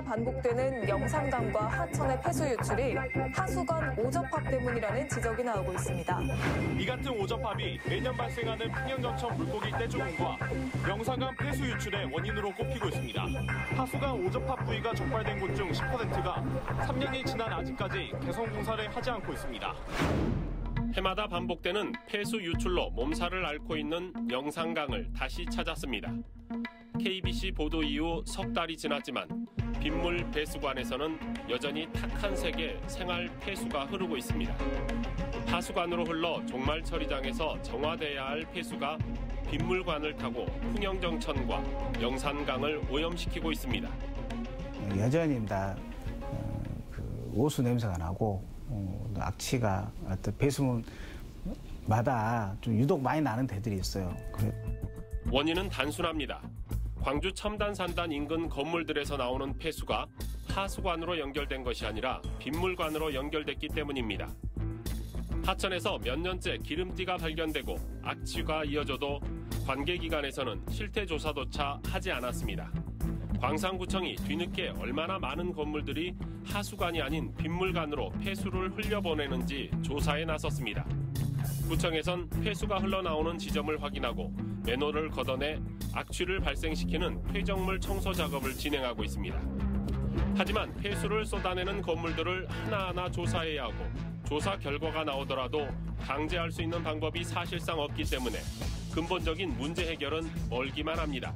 반복되는 영산강과 하천의 폐수 유출이 하수관 오접합 때문이라는 지적이 나오고 있습니다. 이 같은 오접합이 매년 발생하는 평양전천 물고기 떼죽음과 영산강 폐수 유출의 원인으로 꼽히고 있습니다. 하수관 오접합 부위가 적발된 곳 중 10%가 3년이 지난 아직까지 개선 공사를 하지 않고 있습니다. 해마다 반복되는 폐수 유출로 몸살을 앓고 있는 영산강을 다시 찾았습니다. KBC 보도 이후 석 달이 지났지만 빗물 배수관에서는 여전히 탁한 색의 생활 폐수가 흐르고 있습니다. 하수관으로 흘러 종말 처리장에서 정화돼야 할 폐수가 빗물관을 타고 풍영정천과 영산강을 오염시키고 있습니다. 여전히 오수 냄새가 나고 악취가 어떤 배수문마다 좀 유독 많이 나는 데들이 있어요. 원인은 단순합니다. 광주 첨단산단 인근 건물들에서 나오는 폐수가 하수관으로 연결된 것이 아니라 빗물관으로 연결됐기 때문입니다. 하천에서 몇 년째 기름띠가 발견되고 악취가 이어져도 관계기관에서는 실태 조사조차 하지 않았습니다. 광산구청이 뒤늦게 얼마나 많은 건물들이 하수관이 아닌 빗물관으로 폐수를 흘려보내는지 조사에 나섰습니다. 구청에선 폐수가 흘러나오는 지점을 확인하고 맨홀을 걷어내 악취를 발생시키는 폐적물 청소 작업을 진행하고 있습니다. 하지만 폐수를 쏟아내는 건물들을 하나하나 조사해야 하고 조사 결과가 나오더라도 강제할 수 있는 방법이 사실상 없기 때문에 근본적인 문제 해결은 멀기만 합니다.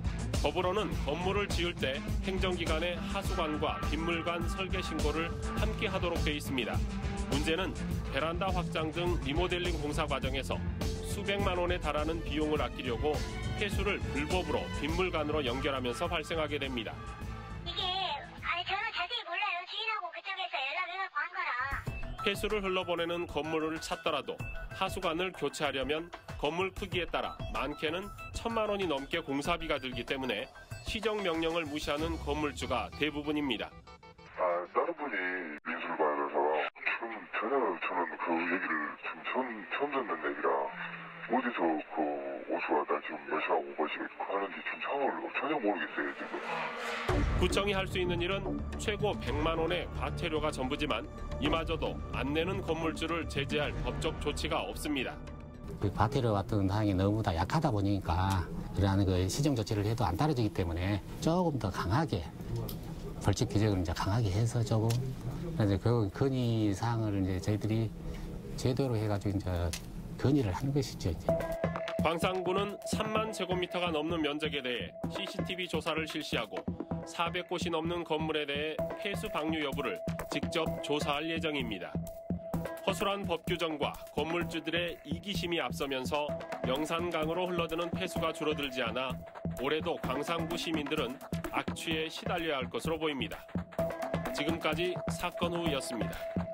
더불어는 건물을 지을 때 행정기관의 하수관과 빗물관 설계 신고를 함께 하도록 돼 있습니다. 문제는 베란다 확장 등 리모델링 공사 과정에서 수백만 원에 달하는 비용을 아끼려고 폐수를 불법으로 빗물관으로 연결하면서 발생하게 됩니다. 이게 저는 자세히 몰라요. 주인하고 그쪽에서 연락해서 한 거라. 폐수를 흘러보내는 건물을 찾더라도 하수관을 교체하려면 건물 크기에 따라 많게는 1,000만 원이 넘게 공사비가 들기 때문에 시정 명령을 무시하는 건물주가 대부분입니다. 다른 분이 민술관에서 지금 전혀 저는 그 얘기를 지금 처음 듣는 얘기라 어디서 그 오수가 다 지금 몇시하고 몇시 하는지 지금 상황을 전혀 모르겠어요 지금. 구청이 할 수 있는 일은 최고 100만 원의 과태료가 전부지만 이마저도 안 내는 건물주를 제재할 법적 조치가 없습니다. 그 과태료 같은 사항이 너무 다 약하다 보니까 이러한 그 시정 조치를 해도 안 따라지기 때문에 조금 더 강하게 벌칙 규정을 이제 강하게 해서 조금 이제 그 건의 사항을 이제 저희들이 제대로 해가지고 이제 건의를 하는 것이죠. 이제. 광산구는 3만 제곱미터가 넘는 면적에 대해 CCTV 조사를 실시하고 400곳이 넘는 건물에 대해 폐수 방류 여부를 직접 조사할 예정입니다. 허술한 법 규정과 건물주들의 이기심이 앞서면서 영산강으로 흘러드는 폐수가 줄어들지 않아 올해도 광산구 시민들은 악취에 시달려야 할 것으로 보입니다. 지금까지 사건 후였습니다.